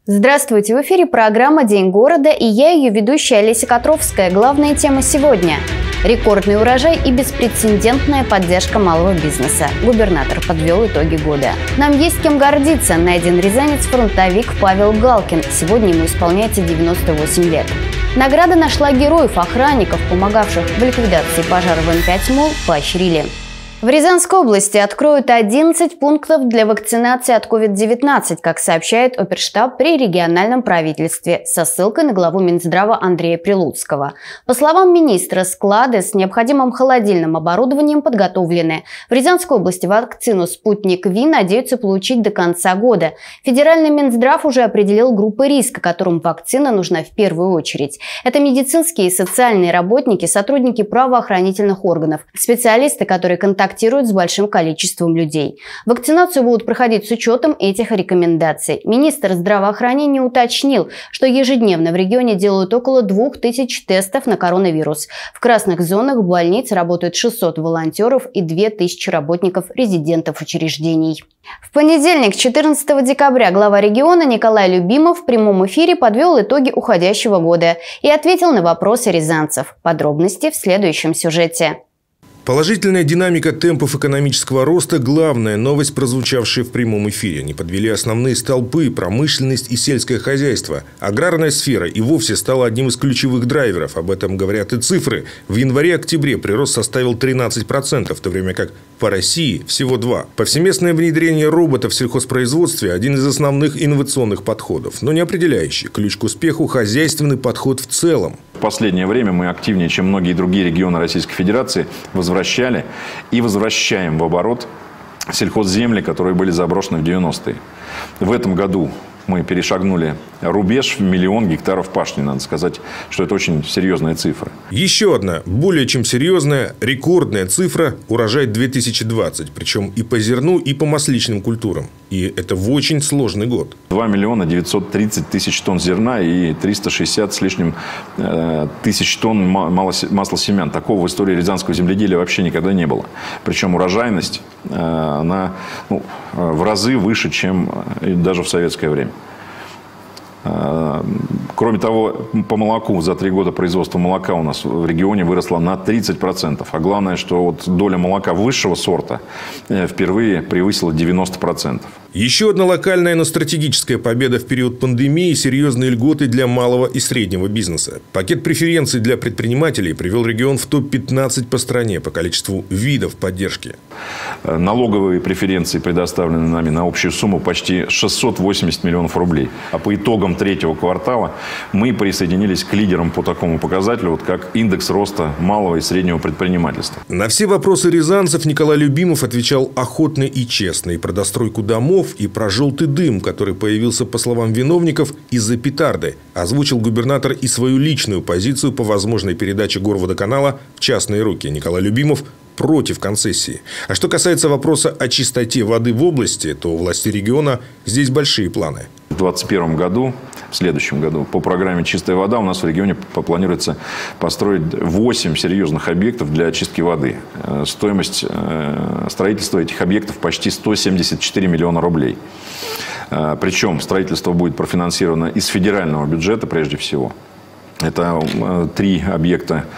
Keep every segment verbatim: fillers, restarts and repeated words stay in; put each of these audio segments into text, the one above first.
Здравствуйте! В эфире программа «День города» и я, ее ведущая Олеся Котровская. Главная тема сегодня – рекордный урожай и беспрецедентная поддержка малого бизнеса. Губернатор подвел итоги года. Нам есть кем гордиться. Найден рязанец-фронтовик Павел Галкин. Сегодня ему исполняется девяносто восемь лет. Награда нашла героев, охранников, помогавших в ликвидации пожара в М пять МОЛ, поощрили. В Рязанской области откроют одиннадцать пунктов для вакцинации от ковид девятнадцать, как сообщает Оперштаб при региональном правительстве, со ссылкой на главу Минздрава Андрея Прилуцкого. По словам министра, склады с необходимым холодильным оборудованием подготовлены. В Рязанской области вакцину «Спутник Ви» надеются получить до конца года. Федеральный Минздрав уже определил группы риска, которым вакцина нужна в первую очередь. Это медицинские и социальные работники, сотрудники правоохранительных органов, специалисты, которые контактируют с большим количеством людей. Вакцинацию будут проходить с учетом этих рекомендаций. Министр здравоохранения уточнил, что ежедневно в регионе делают около двух тысяч тестов на коронавирус. В красных зонах больниц работают шестьсот волонтеров и две тысячи работников резидентов учреждений. В понедельник, четырнадцатого декабря, глава региона Николай Любимов в прямом эфире подвел итоги уходящего года и ответил на вопросы рязанцев. Подробности в следующем сюжете. Положительная динамика темпов экономического роста – главная новость, прозвучавшая в прямом эфире. Не подвели основные столпы – промышленность и сельское хозяйство. Аграрная сфера и вовсе стала одним из ключевых драйверов. Об этом говорят и цифры. В январе-октябре прирост составил тринадцать процентов, в то время как по России всего два процента. Повсеместное внедрение роботов в сельхозпроизводстве – один из основных инновационных подходов, но не определяющий. Ключ к успеху – хозяйственный подход в целом. В последнее время мы активнее, чем многие другие регионы Российской Федерации, возвращали и возвращаем в оборот сельхозземли, которые были заброшены в девяностые. В этом году мы перешагнули рубеж в миллион гектаров пашни. Надо сказать, что это очень серьезная цифра. Еще одна, более чем серьезная, рекордная цифра – урожай две тысячи двадцать. Причем и по зерну, и по масличным культурам. И это в очень сложный год. два миллиона девятьсот тридцать тысяч тонн зерна и триста шестьдесят с лишним э, тысяч тонн масла семян. Такого в истории рязанского земледелия вообще никогда не было. Причем урожайность э, она, ну, в разы выше, чем даже в советское время. Кроме того, по молоку за три года производства молока у нас в регионе выросло на тридцать процентов. А главное, что вот доля молока высшего сорта впервые превысила девяносто процентов. Еще одна локальная, но стратегическая победа в период пандемии – серьезные льготы для малого и среднего бизнеса. Пакет преференций для предпринимателей привел регион в топ пятнадцать по стране по количеству видов поддержки. Налоговые преференции предоставлены нами на общую сумму почти шестьсот восемьдесят миллионов рублей. А по итогам третьего квартала мы присоединились к лидерам по такому показателю, вот как индекс роста малого и среднего предпринимательства. На все вопросы рязанцев Николай Любимов отвечал охотно и честно. И про достройку домов, и про желтый дым, который появился, по словам виновников, из-за петарды. Озвучил губернатор и свою личную позицию по возможной передаче горводоканала в частные руки. Николай Любимов против концессии. А что касается вопроса о чистоте воды в области, то у власти региона здесь большие планы. В две тысячи двадцать первом году, в следующем году, по программе «Чистая вода» у нас в регионе планируется построить восемь серьезных объектов для очистки воды. Стоимость строительства этих объектов почти сто семьдесят четыре миллиона рублей. Причем строительство будет профинансировано из федерального бюджета прежде всего. Это три объекта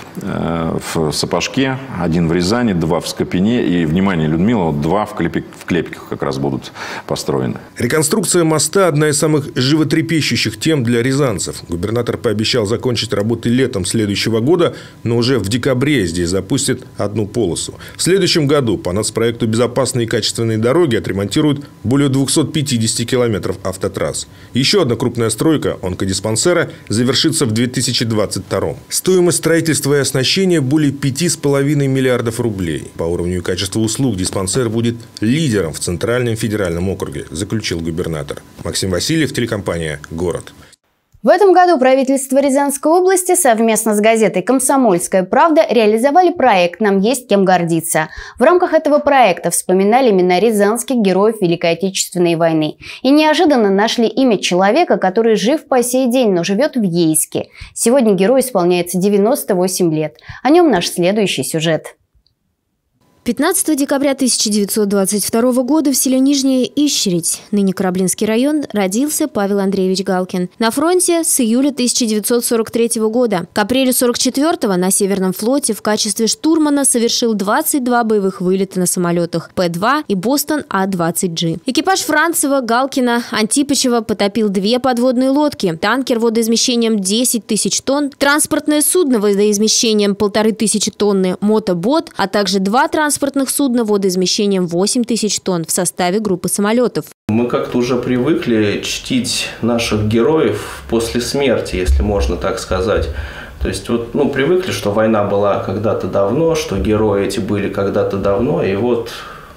в Сапожке, один в Рязани, два в Скопине и, внимание, Людмила, два в, Клепик, в Клепиках как раз будут построены. Реконструкция моста – одна из самых животрепещущих тем для рязанцев. Губернатор пообещал закончить работы летом следующего года, но уже в декабре здесь запустят одну полосу. В следующем году по нацпроекту «Безопасные и качественные дороги» отремонтируют более двухсот пятидесяти километров автотрасс. Еще одна крупная стройка онкодиспансера завершится в две тысячи двадцать втором. Стоимость строительства и оснащения более пяти с половиной миллиардов рублей. По уровню и качеству услуг диспансер будет лидером в Центральном федеральном округе, заключил губернатор. Максим Васильев, телекомпания «Город». В этом году правительство Рязанской области совместно с газетой «Комсомольская правда» реализовали проект «Нам есть кем гордиться». В рамках этого проекта вспоминали имена рязанских героев Великой Отечественной войны. И неожиданно нашли имя человека, который жив по сей день, но живет в Ейске. Сегодня герою исполняется девяносто восемь лет. О нем наш следующий сюжет. пятнадцатого декабря тысяча девятьсот двадцать второго года в селе Нижняя Ищередь, ныне Кораблинский район, родился Павел Андреевич Галкин. На фронте с июля тысяча девятьсот сорок третьего года. К апрелю сорок четвёртого на Северном флоте в качестве штурмана совершил двадцать два боевых вылета на самолетах П два и Бостон А двадцать Джи. Экипаж Францева, Галкина, Антипычева потопил две подводные лодки, танкер водоизмещением десять тысяч тонн, транспортное судно водоизмещением полторы тысячи тонны мотобот, а также два транспортных судна водоизмещением восемь тысяч тонн в составе группы самолетов. Мы как-то уже привыкли чтить наших героев после смерти, если можно так сказать. То есть вот, ну, привыкли, что война была когда-то давно, что герои эти были когда-то давно, и вот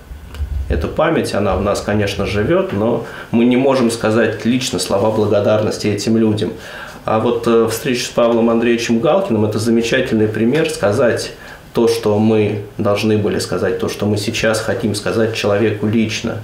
эта память, она в нас, конечно, живет, но мы не можем сказать лично слова благодарности этим людям. А вот э, встреча с Павлом Андреевичем Галкиным – это замечательный пример сказать то, что мы должны были сказать, то, что мы сейчас хотим сказать человеку лично,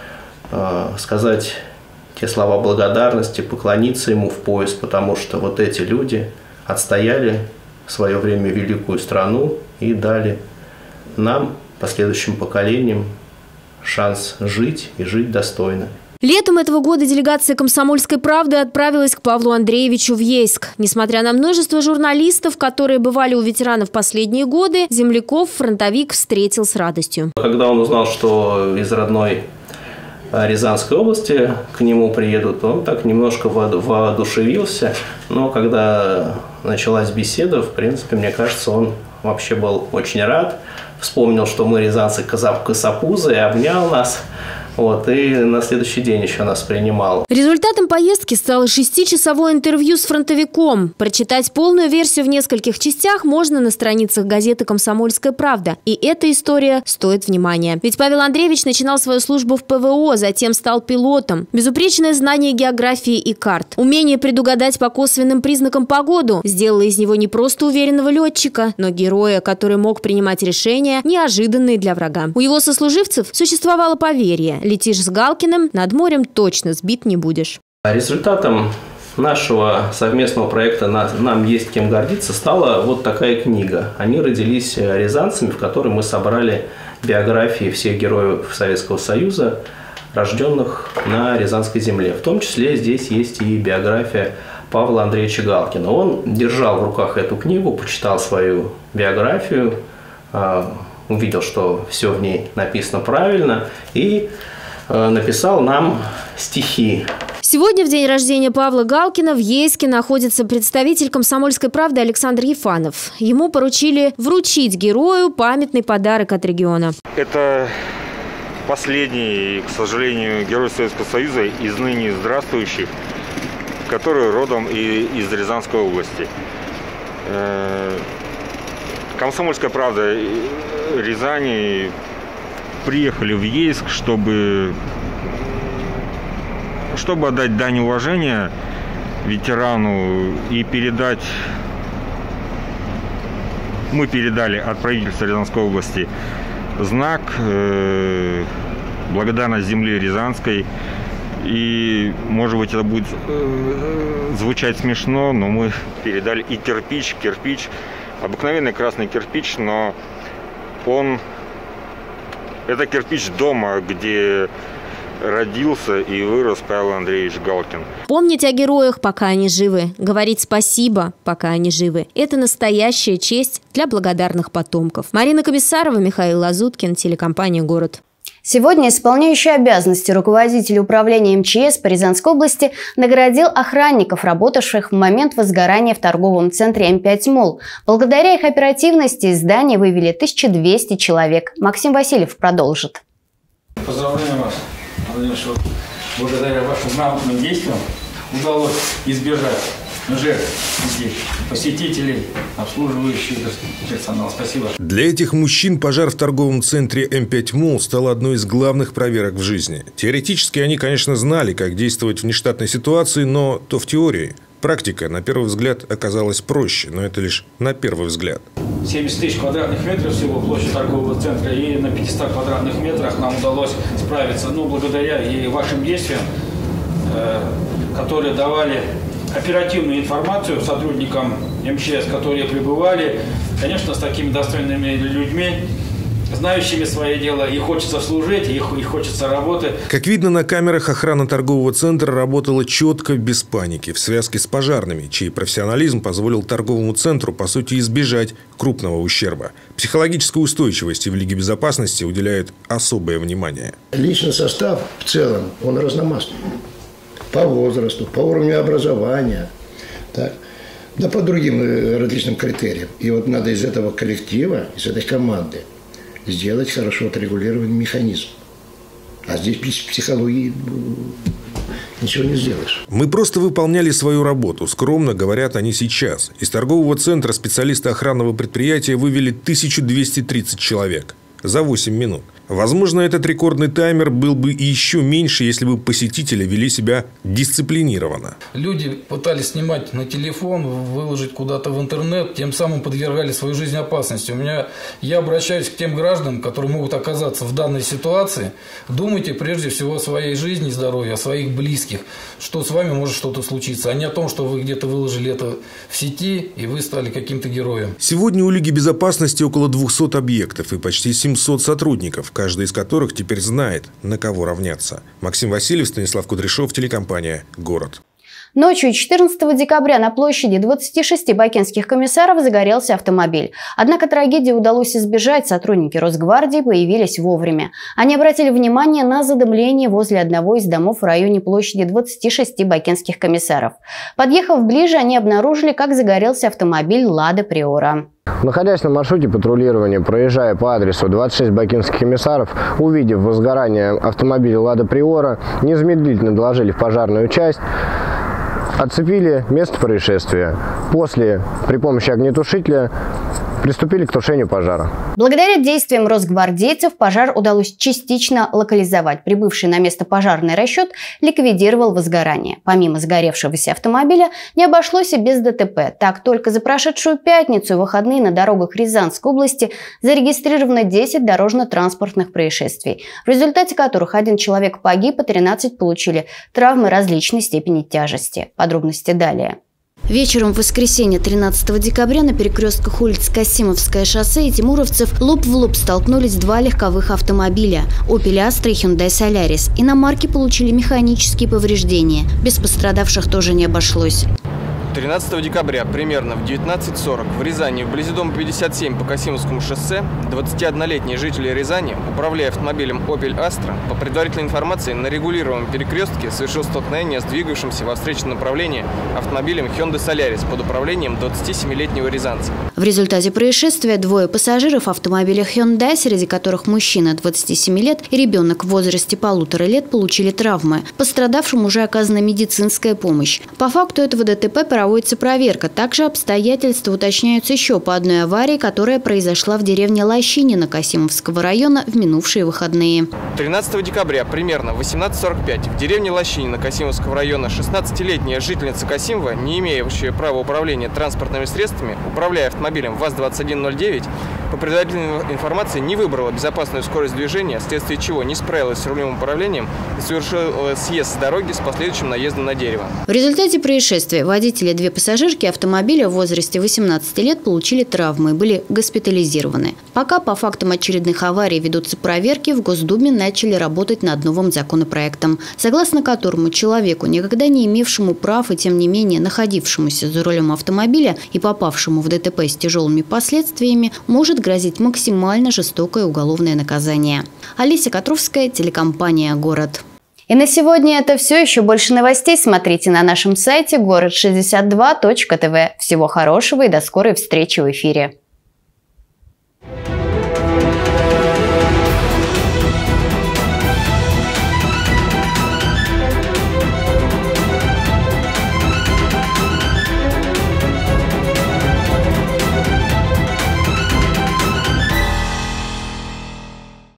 э, сказать те слова благодарности, поклониться ему в пояс, потому что вот эти люди отстояли в свое время великую страну и дали нам, последующим поколениям, шанс жить и жить достойно. Летом этого года делегация «Комсомольской правды» отправилась к Павлу Андреевичу в Ейск. Несмотря на множество журналистов, которые бывали у ветеранов последние годы, земляков фронтовик встретил с радостью. Когда он узнал, что из родной Рязанской области к нему приедут, он так немножко воодушевился. Но когда началась беседа, в принципе, мне кажется, он вообще был очень рад. Вспомнил, что мы рязанцы косопузы, и обнял нас. Вот, и на следующий день еще нас принимал. Результатом поездки стало шестичасовое интервью с фронтовиком. Прочитать полную версию в нескольких частях можно на страницах газеты «Комсомольская правда». И эта история стоит внимания. Ведь Павел Андреевич начинал свою службу в Пэ Вэ О, затем стал пилотом. Безупречное знание географии и карт, умение предугадать по косвенным признакам погоду сделало из него не просто уверенного летчика, но героя, который мог принимать решения, неожиданные для врага. У его сослуживцев существовало поверье: летишь с Галкиным, над морем точно сбит не будешь. Результатом нашего совместного проекта «Нам есть кем гордиться» стала вот такая книга. Они родились рязанцами, в которой мы собрали биографии всех героев Советского Союза, рожденных на Рязанской земле. В том числе здесь есть и биография Павла Андреевича Галкина. Он держал в руках эту книгу, почитал свою биографию, увидел, что все в ней написано правильно, и написал нам стихи. Сегодня, в день рождения Павла Галкина, в Ейске находится представитель «Комсомольской правды» Александр Ефанов. Ему поручили вручить герою памятный подарок от региона. Это последний, к сожалению, герой Советского Союза из ныне здравствующих, который родом и из Рязанской области. «Комсомольская правда» Рязани приехали в Ейск, чтобы, чтобы отдать дань уважения ветерану и передать. Мы передали от правительства Рязанской области знак э, благодарность земле Рязанской. И, может быть, это будет э, звучать смешно, но мы передали и кирпич, кирпич, обыкновенный красный кирпич, но он, это кирпич дома, где родился и вырос Павел Андреевич Галкин. Помнить о героях, пока они живы, говорить спасибо, пока они живы – это настоящая честь для благодарных потомков. Марина Комиссарова, Михаил Лазуткин, телекомпания «Город». Сегодня исполняющий обязанности руководитель управления Эм Че Эс по Рязанской области наградил охранников, работавших в момент возгорания в торговом центре Эм пять Молл. Благодаря их оперативности из здания вывели тысячу двести человек. Максим Васильев продолжит. Поздравляю вас, что благодаря вашим грамотным действиям удалось избежать жертв здесь, посетителей, обслуживающих персонал. Спасибо. Для этих мужчин пожар в торговом центре Эм пять Молл стал одной из главных проверок в жизни. Теоретически они, конечно, знали, как действовать в нештатной ситуации, но то в теории. Практика, на первый взгляд, оказалась проще, но это лишь на первый взгляд. семьдесят тысяч квадратных метров всего площадь торгового центра, и на пятистах квадратных метрах нам удалось справиться. Ну, благодаря и вашим действиям, которые давали оперативную информацию сотрудникам Эм Че Эс, которые прибывали, конечно, с такими достойными людьми, знающими свое дело, и хочется служить, и, и хочется работы. Как видно на камерах, охрана торгового центра работала четко, без паники, в связке с пожарными, чей профессионализм позволил торговому центру, по сути, избежать крупного ущерба. Психологической устойчивости в Лиге безопасности уделяют особое внимание. Личный состав в целом, он разномастный. По возрасту, по уровню образования, так, да по другим различным критериям. И вот надо из этого коллектива, из этой команды сделать хорошо отрегулированный механизм. А здесь без психологии ничего не сделаешь. Мы просто выполняли свою работу. Скромно говорят они сейчас. Из торгового центра специалисты охранного предприятия вывели тысячу двести тридцать человек за восемь минут. Возможно, этот рекордный таймер был бы и еще меньше, если бы посетители вели себя дисциплинированно. Люди пытались снимать на телефон, выложить куда-то в интернет, тем самым подвергали свою жизнь опасности. У меня, я обращаюсь к тем гражданам, которые могут оказаться в данной ситуации. Думайте прежде всего о своей жизни и здоровье, о своих близких, что с вами может что-то случиться, а не о том, что вы где-то выложили это в сети и вы стали каким-то героем. Сегодня у Лиги безопасности около двухсот объектов и почти семьсот сотрудников, каждый из которых теперь знает, на кого равняться. Максим Васильев, Станислав Кудряшов, телекомпания «Город». Ночью четырнадцатого декабря на площади двадцати шести бакинских комиссаров загорелся автомобиль. Однако трагедии удалось избежать, сотрудники Росгвардии появились вовремя. Они обратили внимание на задымление возле одного из домов в районе площади двадцати шести бакинских комиссаров. Подъехав ближе, они обнаружили, как загорелся автомобиль «Лада Приора». Находясь на маршруте патрулирования, проезжая по адресу двадцать шесть бакинских комиссаров, увидев возгорание автомобиля «Лада Приора», незамедлительно доложили в пожарную часть, оцепили место происшествия. После, при помощи огнетушителя, приступили к тушению пожара. Благодаря действиям росгвардейцев пожар удалось частично локализовать. Прибывший на место пожарный расчет ликвидировал возгорание. Помимо сгоревшегося автомобиля, не обошлось и без ДТП. Так, только за прошедшую пятницу и выходные на дорогах Рязанской области зарегистрировано десять дорожно-транспортных происшествий, в результате которых один человек погиб, а тринадцать получили травмы различной степени тяжести. Подробности далее. Вечером в воскресенье тринадцатого декабря на перекрестках улиц Касимовское шоссе и Тимуровцев лоб в лоб столкнулись два легковых автомобиля – Opel Astra и Hyundai Solaris. Иномарки получили механические повреждения. Без пострадавших тоже не обошлось. тринадцатого декабря примерно в девятнадцать сорок в Рязани, вблизи дома пятьдесят семь по Касимовскому шоссе, двадцатиоднолетний житель Рязани, управляя автомобилем Opel Astra, по предварительной информации на регулируемом перекрестке совершил столкновение с двигавшимся во встречном направлении автомобилем Hyundai Solaris под управлением двадцатисемилетнего рязанца. В результате происшествия двое пассажиров автомобиля Hyundai, среди которых мужчина двадцати семи лет и ребенок в возрасте полутора лет, получили травмы. Пострадавшим уже оказана медицинская помощь. По факту этого ДТП проводится проверка. Также обстоятельства уточняются еще по одной аварии, которая произошла в деревне Лощинино Касимовского района в минувшие выходные. тринадцатого декабря примерно в восемнадцать сорок пять в деревне Лощинино Касимовского района шестнадцатилетняя жительница Касимова, не имеющая права управления транспортными средствами, управляя автомобилем ВАЗ двадцать один ноль девять, по предварительной информации не выбрала безопасную скорость движения, вследствие чего не справилась с рулевым управлением и совершила съезд с дороги с последующим наездом на дерево. В результате происшествия водители и две пассажирки автомобиля в возрасте восемнадцати лет получили травмы и были госпитализированы. Пока по фактам очередных аварий ведутся проверки, в Госдуме начали работать над новым законопроектом, согласно которому человеку, никогда не имевшему прав и тем не менее находившемуся за рулем автомобиля и попавшему в ДТП с тяжелыми последствиями, может грозить максимально жестокое уголовное наказание. Олеся Котровская, телекомпания «Город». И на сегодня это все. Еще больше новостей смотрите на нашем сайте город шестьдесят два точка тв. Всего хорошего и до скорой встречи в эфире.